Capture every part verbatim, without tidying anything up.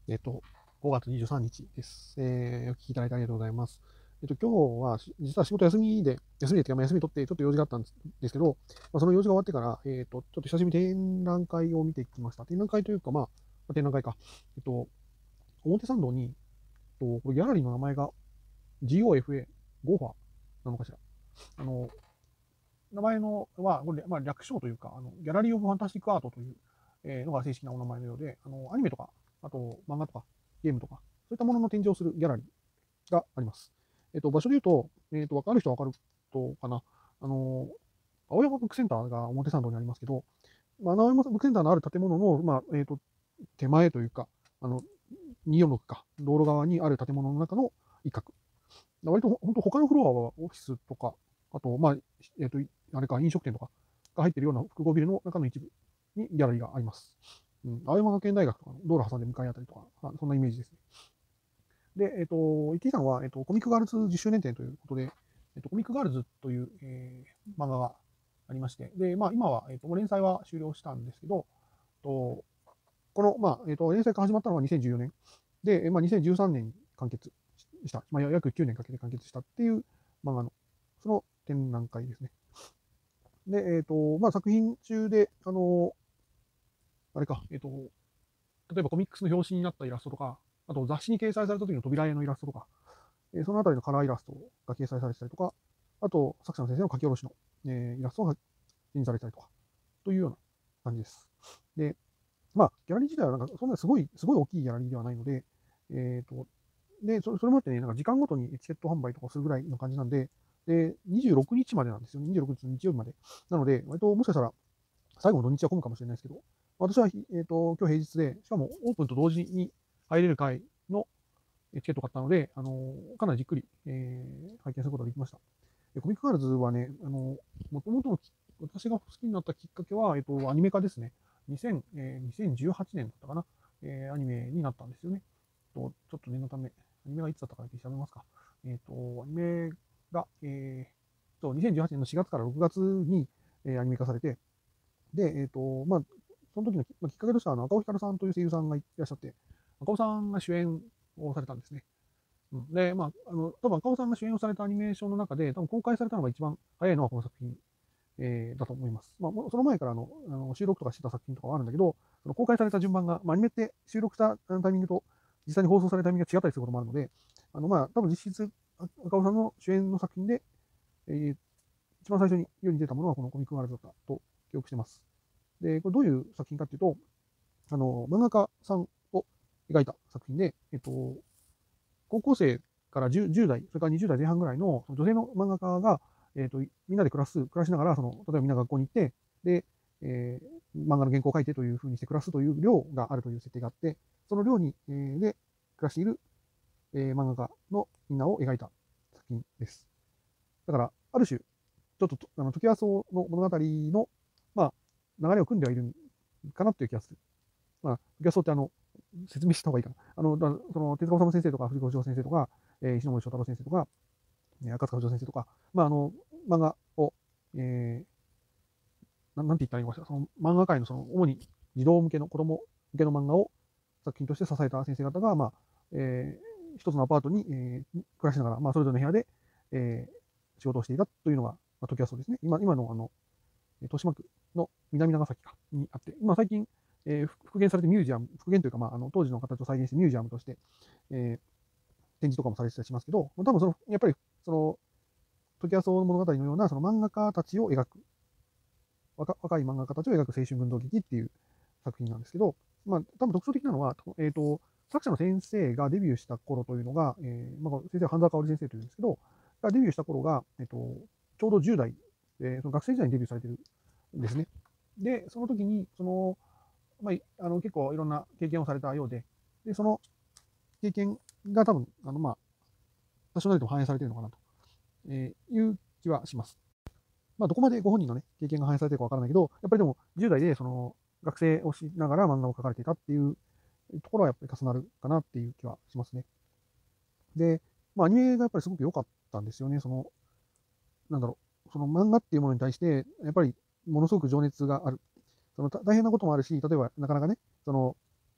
えっと、ごがつにじゅうさんにちです。えー、お聞きいただいてありがとうございます。えっと、今日は、し実は仕事休みで、休みでっていうか、まあ休み取って、ちょっと用事があったんですですけど、まあ、その用事が終わってから、えっと、ちょっと久しぶりに展覧会を見てきました。展覧会というか、まあ、まあ展覧会か。えっと、表参道に、えっと、これギャラリーの名前が ジーオーエフエー、ゴーファーなのかしら。あの、名前のは、これ、まあ、略称というか、あの、ギャラリー・オブ・ファンタスティック・アートという、えーのが正式なお名前のようで、あの、アニメとか、あと漫画とか、ゲームとか、そういったものの展示をするギャラリーがあります。えっと、場所で言うと、えっと、わかる人はわかるとかな。あの、青山ブックセンターが表参道にありますけど、まあ、青山ブックセンターのある建物の、まあ、えっと、手前というか、あの、にーよんろくか、道路側にある建物の中の一角。割と、本当他のフロアはオフィスとか、あと、まあ、えっと、あれか、飲食店とかが入っているような複合ビルの中の一部にギャラリーがあります。うん、青山学園大学とかの道路挟んで向かいあたりとか、そんなイメージですね。で、えっ、と、一木さんは、えっ、と、コミックガールズじゅっしゅうねん展ということで、えっ、と、コミックガールズという、えー、漫画がありまして、で、まあ、今は、えっ、と、連載は終了したんですけど、とこの、まあ、えっ、と、連載が始まったのはにせんじゅうよねん。で、まあ、にせんじゅうさんねんに完結した。まあ、約きゅうねんかけて完結したっていう漫画の、その展覧会ですね。で、えっ、と、まあ、作品中で、あの、あれか、えっ、と、例えばコミックスの表紙になったイラストとか、あと雑誌に掲載された時の扉絵のイラストとか、えーそのあたりのカラーイラストが掲載されてたりとか、あと、作者の先生の書き下ろしの、えーイラストが展示されたりとか、というような感じです。で、まあ、ギャラリー自体はなんかそんなすごい、すごい大きいギャラリーではないので、えっ、と、で、それそれもあってね、なんか時間ごとにチケット販売とかするぐらいの感じなんで、で、にじゅうろくにちまでなんですよね。にじゅうろくにちの日曜日まで。なので、割ともしかしたら最後の土日は混むかもしれないですけど、私は、えっ、と、今日平日で、しかもオープンと同時に入れる回のチケットを買ったので、あのかなりじっくり、えー拝見することができました。でコミックガールズはね、あのもともとの私が好きになったきっかけは、えっと、アニメ化ですね。にせん、えー、にせんじゅうはちねんだったかな、えーアニメになったんですよね。とちょっと念のため、アニメがいつだったかだけ調べますか。えっ、と、アニメが、えー、とにせんじゅうはちねんのしがつからろくがつに、えーアニメ化されて、で、えっ、と、まあ、その時のき,、まあ、きっかけとしては、あの赤尾光さんという声優さんがいらっしゃって、赤尾さんが主演をされたんですね。うん、で、まあ、あの、多分赤尾さんが主演をされたアニメーションの中で、多分公開されたのが一番早いのはこの作品、えーだと思います。まあ、その前からのあの収録とかしてた作品とかはあるんだけど、その公開された順番が、まあ、アニメって収録したタイミングと実際に放送されたタイミングが違ったりすることもあるので、あの、まあ、多分実質、赤尾さんの主演の作品で、えー一番最初に世に出たものはこのコミックガールズだったと記憶してます。で、これどういう作品かっていうと、あの、漫画家さんを描いた作品で、えっと、高校生から 10, じゅう代、それからにじゅう代前半ぐらいの女性の漫画家が、えっと、みんなで暮らす、暮らしながら、その、例えばみんな学校に行って、で、えー、漫画の原稿を書いてというふうにして暮らすという寮があるという設定があって、その寮に、えー、で暮らしている、えー、漫画家のみんなを描いた作品です。だから、ある種、ちょっと、あの、トキワ荘の物語の、まあ、流れを組んではいるかなという気がする。まあ、トキワ荘ってあの、説明した方がいいかな。あの、だその、手塚治虫先生とか、藤子不二雄先生とか、えー、石ノ森章太郎先生とか、えー赤塚不二夫先生とか、まあ、あの、漫画を、えー、ななんて言ったらいいのかしら、その漫画界のその、主に児童向けの、子供向けの漫画を作品として支えた先生方が、まあ、えー、一つのアパートに、えー、暮らしながら、まあ、それぞれの部屋で、えー、仕事をしていたというのが、まあ、時はそうですね。今、今のあの、豊島区の南長崎かにあって、まあ、最近、えー、復元されてミュージアム、復元というか、まあ、あの当時の形を再現してミュージアムとして、えー、展示とかもされてたりしますけど、多分その、やっぱり、その、時はそう物語のような、その漫画家たちを描く、若若い漫画家たちを描く青春群像劇っていう作品なんですけど、まあ、多分特徴的なのは、えっ、ー、と、作者の先生がデビューした頃というのが、えー、まあ、先生は半沢香織先生というんですけど、がデビューした頃が、えっ、ー、と、ちょうどじゅう代、えー、その学生時代にデビューされてるんですね。で、その時に、その、まあ、あの結構いろんな経験をされたようで、で、その経験が多分、あの、まあ、多少なりとも反映されているのかなと、えーいう気はします。まあ、どこまでご本人のね、経験が反映されているかわからないけど、やっぱりでも、じゅう代で、その、学生をしながら漫画を描かれていたっていうところはやっぱり重なるかなっていう気はしますね。で、まあ、アニメがやっぱりすごく良かったんですよね。その、なんだろう、その漫画っていうものに対して、やっぱりものすごく情熱がある。その大変なこともあるし、例えばなかなかね、その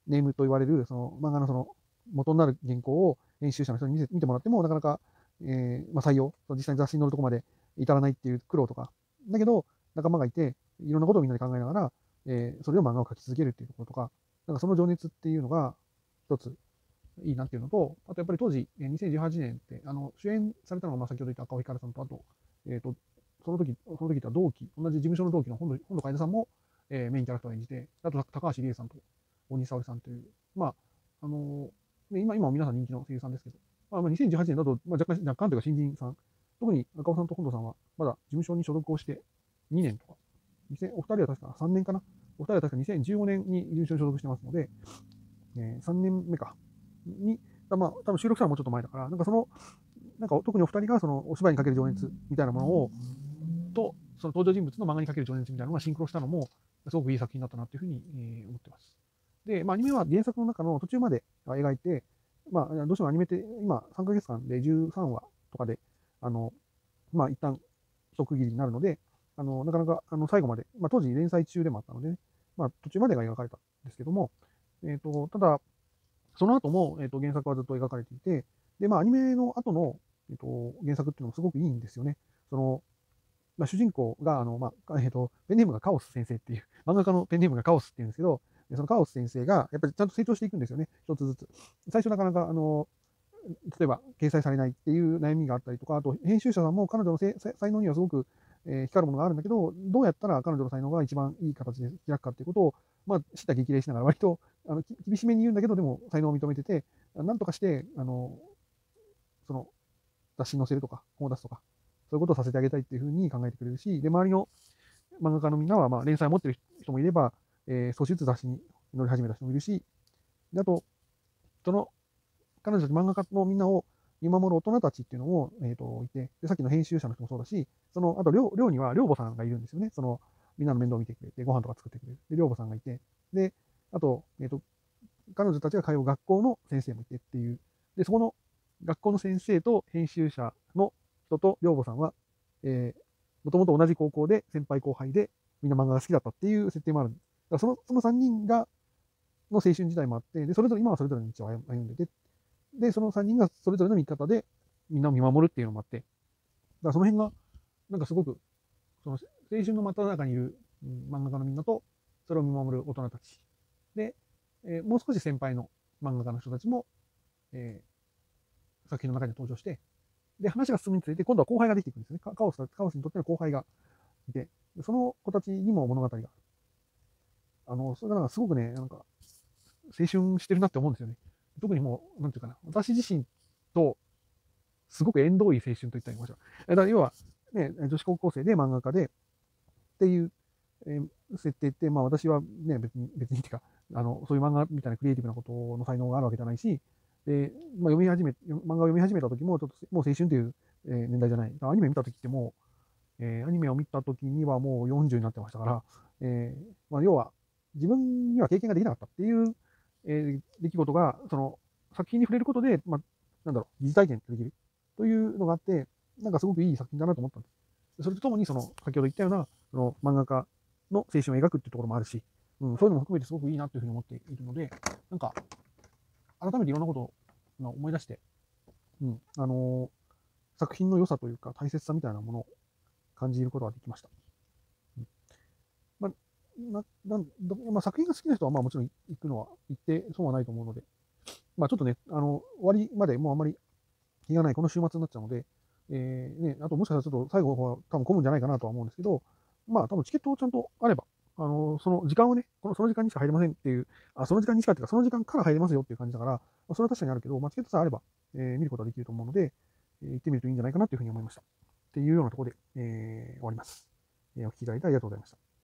ネームと言われる、その漫画のその元になる原稿を編集者の人に見せ見てもらっても、なかなか、えーまあ、採用、実際に雑誌に載るところまで至らないっていう苦労とか、だけど、仲間がいて、いろんなことをみんなで考えながら、えーそれを漫画を描き続けるっていうところとか、なんかその情熱っていうのが、一ついいなっていうのと、あとやっぱり当時、にせんじゅうはちねんって、あの主演されたのが、まあ先ほど言った赤尾ひかるさんと、あと、えっ、と、その時、その時とは同期、同じ事務所の同期の本土本土楓さんも、えーメインキャラクターを演じて、あと高橋理恵さんと大西沙織さんという、まあ、あのーね、今、今も皆さん人気の声優さんですけど、まあ、まあにせんじゅうはちねんだと、まあ、若干、若干というか新人さん、特に赤尾さんと本土さんは、まだ事務所に所属をしてにねんとか、お二人は確かさんねんかな、お二人は確かにせんじゅうごねんに事務所に所属してますので、えー、さんねんめか、に、まあ、多分収録したのはもうちょっと前だから、なんかその、なんか特にお二人がそのお芝居にかける情熱みたいなものを、と、その登場人物の漫画にかける情熱みたいなのがシンクロしたのも、すごくいい作品だったなというふうに、えー、思ってます。で、まあ、アニメは原作の中の途中まで描いて、まあ、どうしてもアニメって今さんかげつかんでじゅうさんわとかで、あの、まあ、一旦一区切りになるので、あの、なかなかあの最後まで、まあ、当時連載中でもあったので、ね、まあ、途中までが描かれたんですけども、えっ、ー、と、ただ、その後も、えー、と原作はずっと描かれていて、で、まあ、アニメの後の、えー、と原作っていうのもすごくいいんですよね。その、まあ、主人公が、あの、まあ、えっ、ー、と、ペンネームがカオス先生っていう、漫画家のペンネームがカオスっていうんですけど、そのカオス先生が、やっぱりちゃんと成長していくんですよね。一つずつ。最初なかなか、あの、例えば、掲載されないっていう悩みがあったりとか、あと、編集者さんも彼女の才能にはすごく、えー、光るものがあるんだけど、どうやったら彼女の才能が一番いい形で開くかっていうことを、まあ、知った激励しながら、割と、あの、厳しめに言うんだけど、でも、才能を認めてて、なんとかして、あの、その、雑誌に載せるとか、本を出すとか、そういうことをさせてあげたいっていうふうに考えてくれるし、で、周りの漫画家のみんなは、まあ、連載を持ってる人もいれば、えー、少しずつ雑誌に乗り始めた人もいるし、であと、その、彼女たち漫画家のみんなを見守る大人たちっていうのも、えっ、ー、と、いて、で、さっきの編集者の人もそうだし、その、あと寮、寮には寮母さんがいるんですよね。その、みんなの面倒を見てくれて、ご飯とか作ってくれる。で、寮母さんがいて、で、あと、えっ、ー、と、彼女たちが通う学校の先生もいてっていう、で、そこの学校の先生と編集者の人と寮母さんは、えー、もともと同じ高校で先輩後輩で、みんな漫画が好きだったっていう設定もあるんです。だからその、そのさんにんが、の青春時代もあって、で、それぞれ、今はそれぞれの道を歩んでて、で、そのさんにんがそれぞれの見方でみんなを見守るっていうのもあって、だからその辺が、なんかすごく、その青春の真っ只中にいる、うん、漫画家のみんなと、それを見守る大人たち。で、えー、もう少し先輩の漫画家の人たちも、えー、作品の中に登場して、で、話が進むにつれて、今度は後輩ができていくんですね。カオス、カオスにとっての後輩がいて、その子たちにも物語がある。あの、それがなんかすごくね、なんか、青春してるなって思うんですよね。特にもう、なんていうかな、私自身と、すごく縁遠い青春と言ったらいいましょう。だから要は、ね、女子高校生で漫画家で、っていう、えー、設定って、まあ私はね、別に、別にっていうか、あの、そういう漫画みたいなクリエイティブなことの才能があるわけじゃないし、で、まあ読み始め、漫画を読み始めた時も、ちょっともう青春という、えー、年代じゃない。アニメ見た時ってもう、えー、アニメを見た時にはもうよんじゅうになってましたから、えー、まあ要は、自分には経験ができなかったっていう、えー、出来事が、その、作品に触れることで、まあ、なんだろう、疑似体験できるというのがあって、なんかすごくいい作品だなと思ったんです。それとともに、その、先ほど言ったような、その漫画家の青春を描くっていうところもあるし、うん、そういうのも含めてすごくいいなというふうに思っているので、なんか、改めていろんなことを思い出して、うん、あのー、作品の良さというか大切さみたいなものを感じることができました。うん、まあななまあ、作品が好きな人はまあもちろん行くのは行って損はないと思うので、まあ、ちょっとね、あの終わりまでもうあんまり日がないこの週末になっちゃうので、えーね、あともしかしたらちょっと最後は多分混むんじゃないかなとは思うんですけど、まあ多分チケットをちゃんとあれば、あのその時間をね、このその時間にしか入れませんっていう、あその時間にしかっていうか、その時間から入れますよっていう感じだから、まあ、それは確かにあるけど、まあ、チケットさえあれば、えー、見ることができると思うので、えー、行ってみるといいんじゃないかなというふうに思いました。っていうようなところで、えー、終わります。えー、お聞きいただいてありがとうございました。